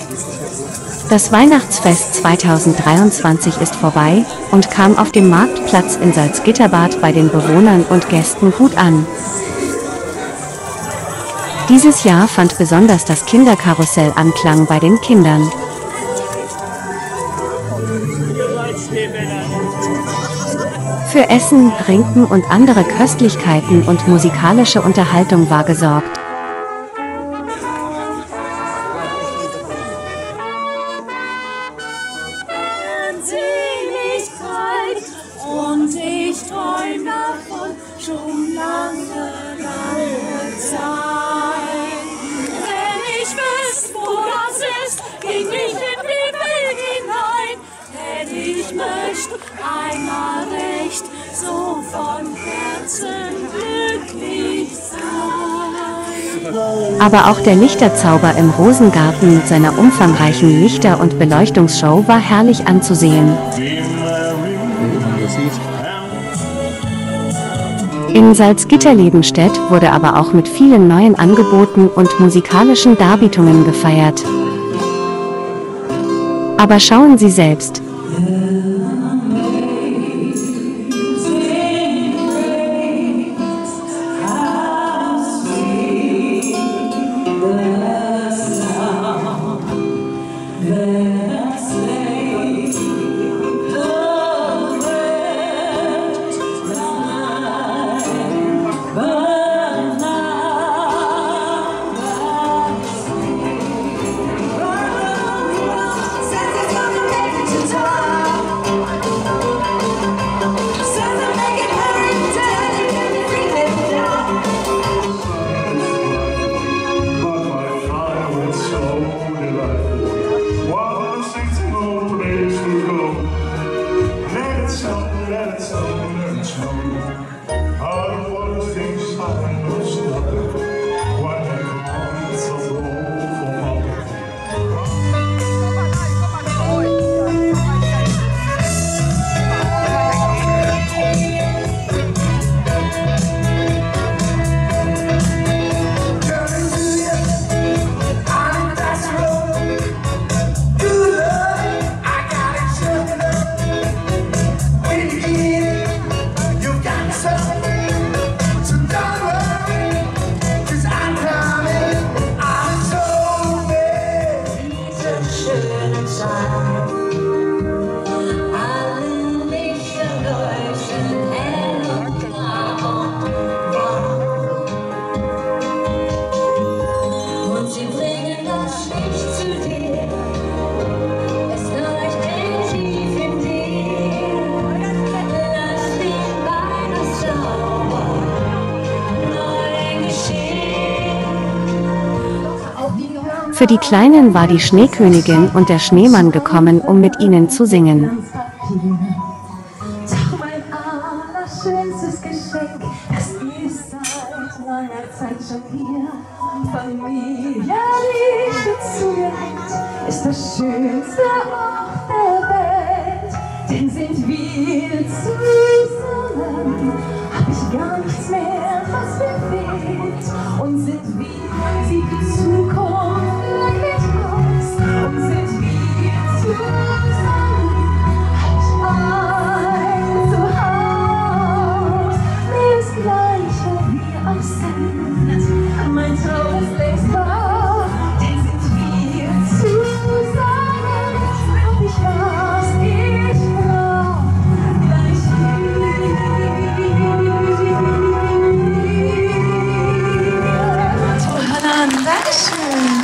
Das Weihnachtsfest 2023 ist vorbei und kam auf dem Marktplatz in Salzgitterbad bei den Bewohnern und Gästen gut an. Dieses Jahr fand besonders das Kinderkarussell Anklang bei den Kindern. Für Essen, Trinken und andere Köstlichkeiten und musikalische Unterhaltung war gesorgt. Und ich träum davon schon lange, lange Zeit. Wenn ich wüsste, wo das ist, ging ich in die Welt hinein. Denn ich möchte einmal recht so von Herzen glücklich sein. Aber auch der Lichterzauber im Rosengarten mit seiner umfangreichen Lichter- und Beleuchtungsshow war herrlich anzusehen. In Salzgitter-Lebenstedt wurde aber auch mit vielen neuen Angeboten und musikalischen Darbietungen gefeiert. Aber schauen Sie selbst. Für die Kleinen war die Schneekönigin und der Schneemann gekommen, um mit ihnen zu singen. Doch mein allerschönstes Geschenk, das ist seit langer Zeit schon hier. Familie, Liebe zugereicht, ist das schönste Ort der Welt. Denn sind wir zusammen, hab ich gar nichts mehr, was mir fehlt. Und sind wir, sieht die Zukunft wirklich aus. Und sind wir zusammen, hab ich ein Zuhause. Mir ist gleich, wo wir auch sind. Mein Traum ist längst wahr, denn sind wir zusammen, hab ich was ich brauch. Gleich hier. Toll, Dankeschön.